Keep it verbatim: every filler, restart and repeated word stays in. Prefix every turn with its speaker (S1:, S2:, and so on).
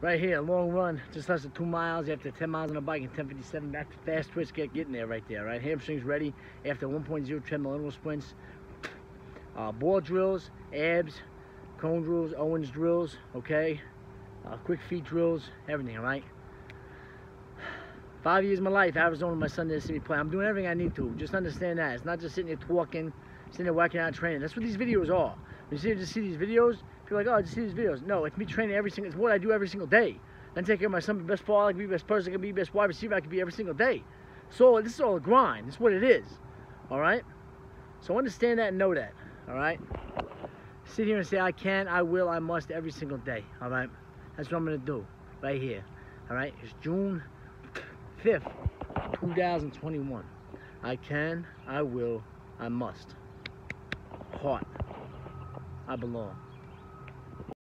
S1: Right here, long run, just less than two miles after ten miles on a bike and ten fifty-seven back to fast twitch, get getting there right there, right? Hamstrings ready after one point zero treadmill interval sprints. Uh, ball drills, abs, cone drills, Owens drills, okay? Uh, quick feet drills, everything, all right? Five years of my life, Arizona, my son didn't see me play. I'm doing everything I need to. Just understand that. It's not just sitting there talking, sitting there working out, training. That's what these videos are. When you see, just see these videos, people are like, oh, I just see these videos. No, it's me training every single, it's what I do every single day. Then take care of my son, best father, I can be best person, I can be best wide receiver, I can be every single day. So this is all a grind. This is what it is, all right? So understand that and know that, all right? Sit here and say, I can, I will, I must every single day, all right? That's what I'm going to do right here, all right? It's June fifth, two thousand twenty-one. I can, I will, I must. Heart. I belong.